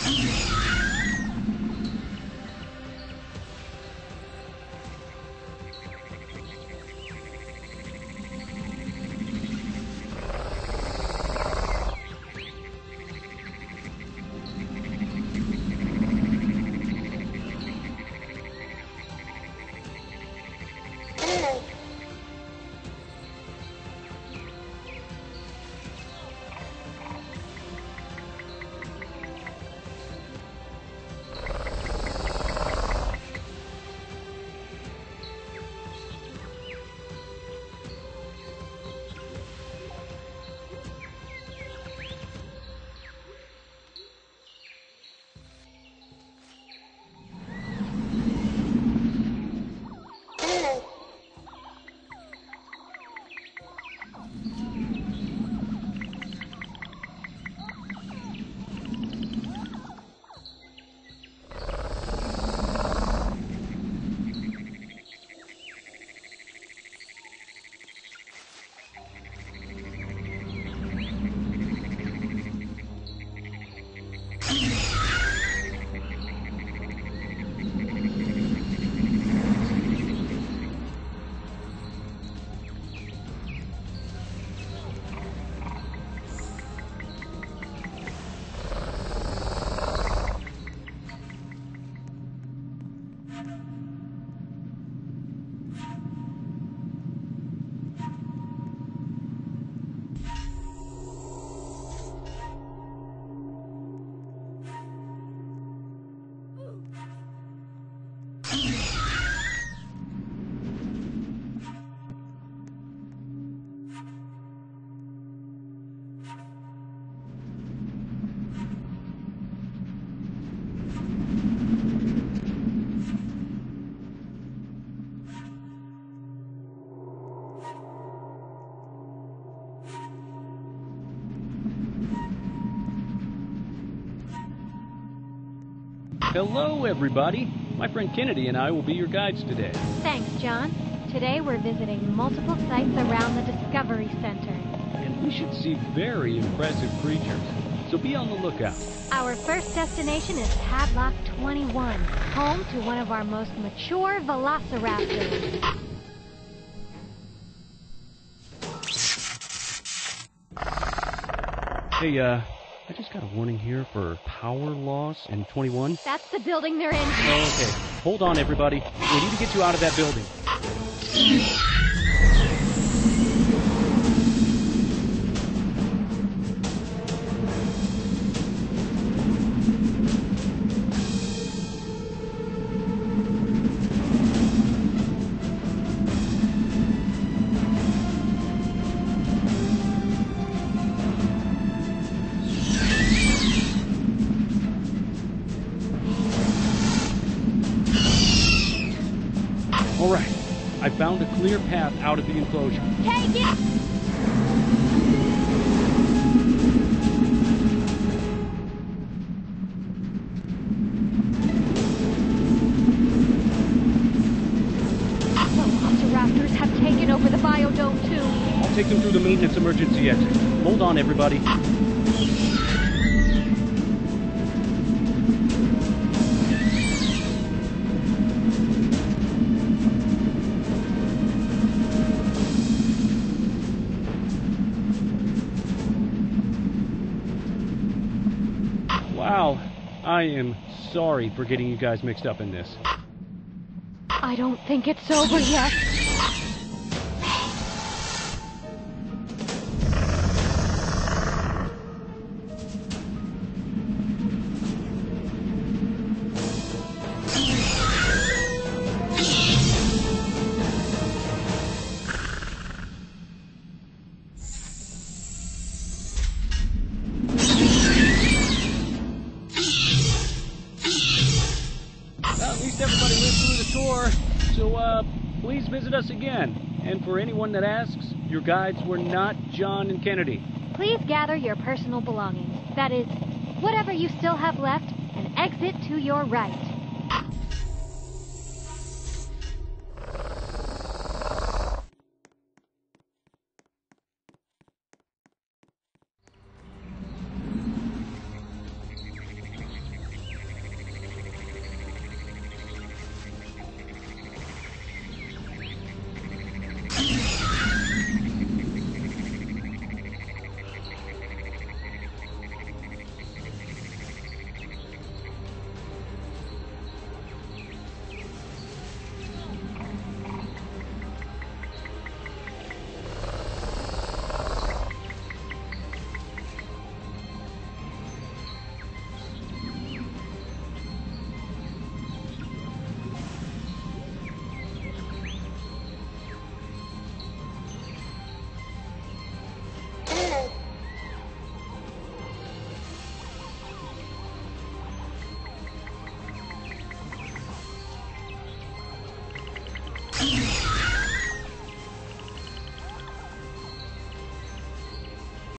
Hello, everybody. My friend Kennedy and I will be your guides today. Thanks, John. Today we're visiting multiple sites around the Discovery Center. And we should see very impressive creatures, so be on the lookout. Our first destination is Padlock 21, home to one of our most mature velociraptors. Hey, I just got a warning here for power loss in 21. That's the building they're in. Okay, hold on, everybody. We need to get you out of that building. All right, I found a clear path out of the enclosure. Take it! Velociraptors have taken over the biodome too. I'll take them through the maintenance emergency exit. Hold on, everybody. Wow, I am sorry for getting you guys mixed up in this. I don't think it's over yet. At least everybody lived through the tour, so please visit us again. And for anyone that asks, your guides were not John and Kennedy. Please gather your personal belongings. That is, whatever you still have left, and exit to your right.